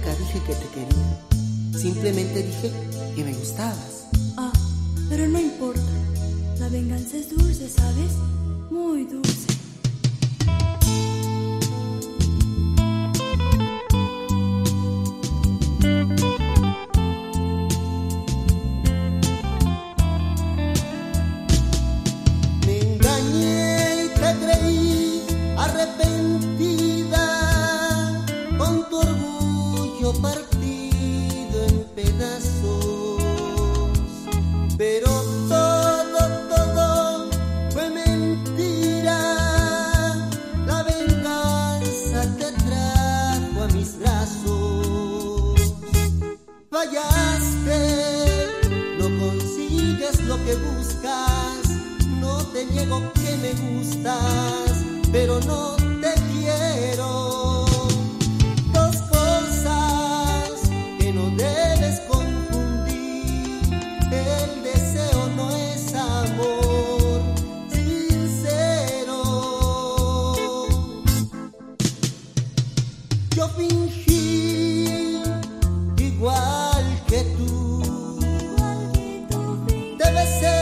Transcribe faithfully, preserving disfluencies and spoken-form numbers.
nunca dije que te quería. Simplemente dije que me gustabas. Ah, pero no importa. La venganza es dulce, ¿sabes? Muy dulce. Me engañé y te creí arrepentida, con tu orgullo partido en pedazos. Pero todo, todo fue mentira. La venganza te trajo a mis brazos. Fallaste, no consigues lo que buscas. No te niego que me gustas, pero no te quiero. Dos cosas que no debes confundir. El deseo no es amor sincero. Yo fingí igual que tú. Debe ser